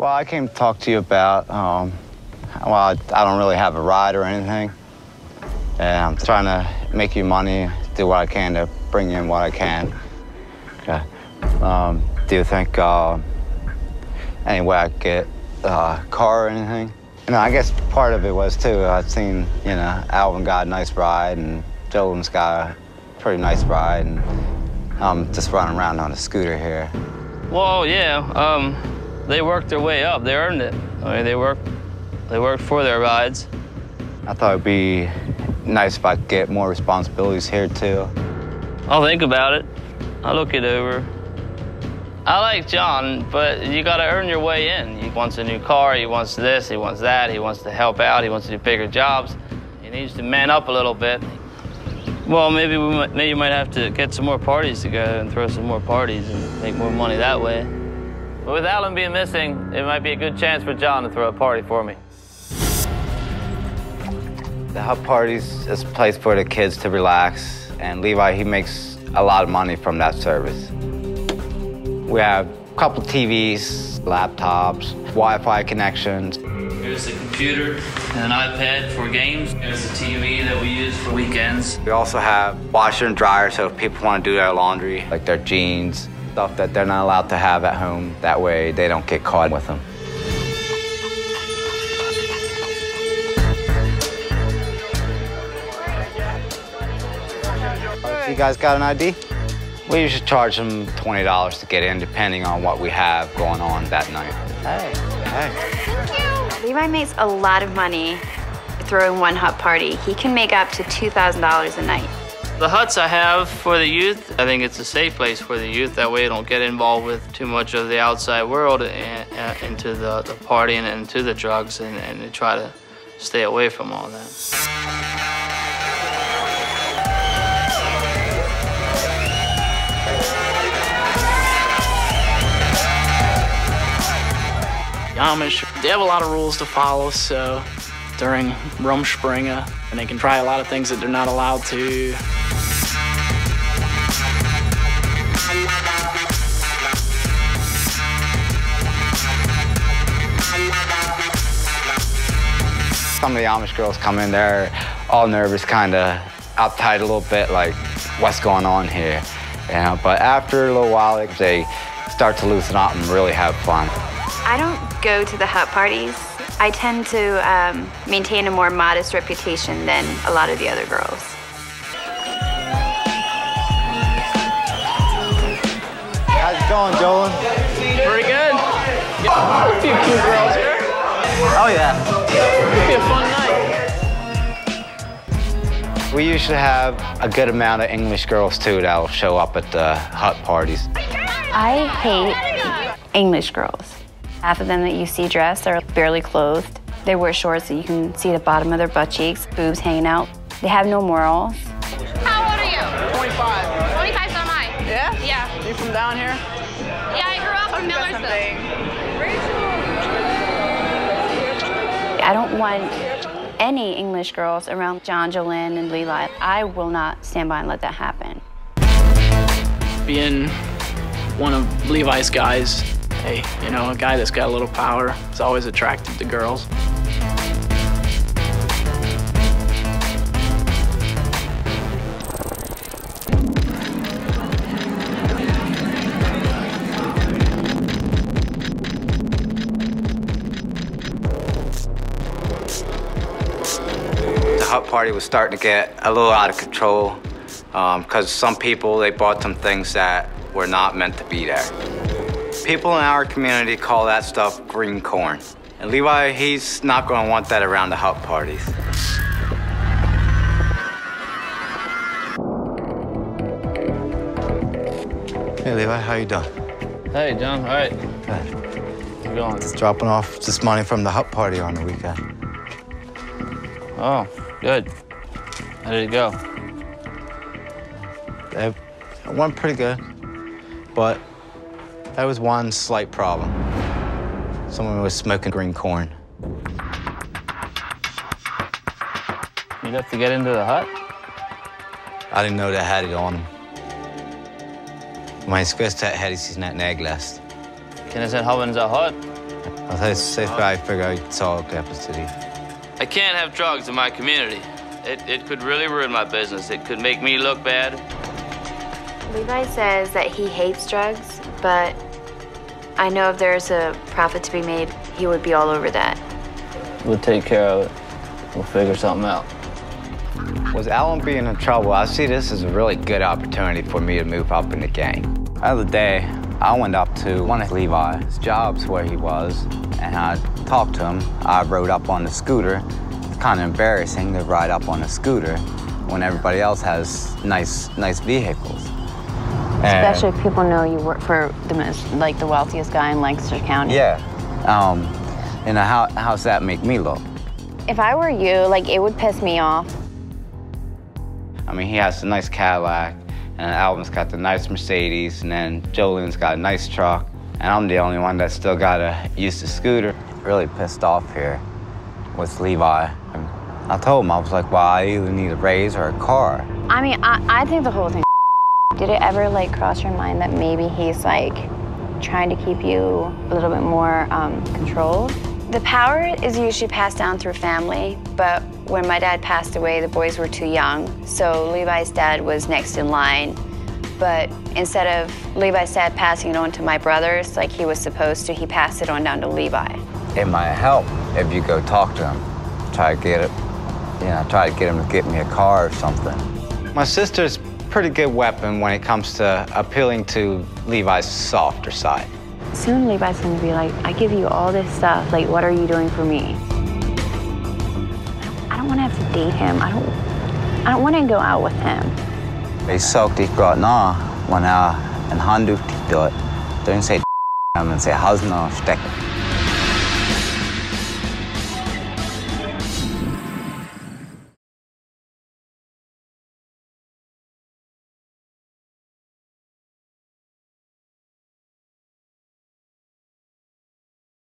Well, I came to talk to you about, well, I don't really have a ride or anything. And I'm trying to make you money, do what I can to bring in what I can. Okay. Do you think any way I could get a car or anything? You know, I guess part of it was, too, I've seen, you know, Alvin got a nice ride, and Dylan's got a pretty nice ride, and I'm just running around on a scooter here. Well, yeah, they worked their way up. They earned it. I mean, they worked for their rides. I thought it'd be nice if I could get more responsibilities here, too. I'll think about it. I'll look it over. I like John, but you gotta earn your way in. He wants a new car, he wants this, he wants that, he wants to help out, he wants to do bigger jobs. He needs to man up a little bit. Well, maybe you might have to get some more parties together and throw some more parties and make more money that way. But with Alan being missing, it might be a good chance for John to throw a party for me. The hut parties is a place for the kids to relax, and Levi, he makes a lot of money from that service. We have a couple TVs, laptops, Wi-Fi connections. Here's the computer and an iPad for games. There's the TV that we use for weekends. We also have washer and dryer, so if people want to do their laundry, like their jeans, stuff that they're not allowed to have at home, that way they don't get caught with them. You guys got an ID? We usually charge them $20 to get in, depending on what we have going on that night. Hey, hey. Thank you. Levi makes a lot of money throwing one hut party. He can make up to $2,000 a night. The huts I have for the youth, I think it's a safe place for the youth. That way they don't get involved with too much of the outside world and into the partying and into the drugs, and they try to stay away from all that. The Amish, they have a lot of rules to follow, so during Rumspringa, and they can try a lot of things that they're not allowed to. Some of the Amish girls come in there all nervous, kind of uptight a little bit, like, what's going on here? You know, but after a little while, they start to loosen up and really have fun. I don't go to the hut parties. I tend to maintain a more modest reputation than a lot of the other girls. How's it going, Dolan? Pretty good. A few cute girls here. Oh, yeah. It'll be a fun night. We usually have a good amount of English girls, too, that'll show up at the hut parties. I hate English girls. Half of them that you see dressed are barely clothed. They wear shorts so you can see the bottom of their butt cheeks, boobs hanging out. They have no morals. How old are you? 25. 25, so am I. Yeah? Yeah. You from down here? Yeah, I grew up in Millersville. I don't want any English girls around John, Jolene, and Levi. I will not stand by and let that happen. Being one of Levi's guys, hey, you know, a guy that's got a little power is always attracted to girls. The hut party was starting to get a little out of control because some people, they bought some things that were not meant to be there. People in our community call that stuff green corn. And Levi, he's not going to want that around the hut parties. Hey, Levi, how you doing? Hey, John, all right. Good. How's it going? Just dropping off just money from the hut party on the weekend. Oh, good. How did it go? It went pretty good, but there was one slight problem. Someone was smoking green corn. You got to get into the hut? I didn't know they had it on him. Men skulle ha helst i sina näglast. Kan jag sen ha en hut? Vocês vai pegar só o capacity. I can't have drugs in my community. It could really ruin my business. It could make me look bad. Levi says that he hates drugs, but I know if there's a profit to be made, he would be all over that. We'll take care of it. We'll figure something out. With Alan being in trouble, I see this as a really good opportunity for me to move up in the gang. The other day, I went up to one of Levi's jobs where he was, and I talked to him. I rode up on the scooter. It's kind of embarrassing to ride up on a scooter when everybody else has nice vehicles. Especially if people know you work for the wealthiest guy in Lancaster County. Yeah. And how's that make me look? If I were you, it would piss me off. I mean, he has a nice Cadillac, and Alvin's got the nice Mercedes, and then Jolene's got a nice truck, and I'm the only one that's still got to use the scooter. Really pissed off here with Levi. I told him, I was like, well, I either need a raise or a car. I mean, I think the whole thing. Did it ever cross your mind that maybe he's trying to keep you a little bit more controlled? The power is usually passed down through family, but when my dad passed away, the boys were too young, so Levi's dad was next in line. But instead of Levi's dad passing it on to my brothers like he was supposed to, he passed it on down to Levi. It might help if you go talk to him, try to get him to get me a car or something. My sister's a pretty good weapon when it comes to appealing to Levi's softer side. Soon Levi's gonna be like, I give you all this stuff, what are you doing for me? I don't wanna have to date him. I don't wanna go out with him. Jag såg det bra när man är en handduk till det. Då säger man säger halsen och stäck.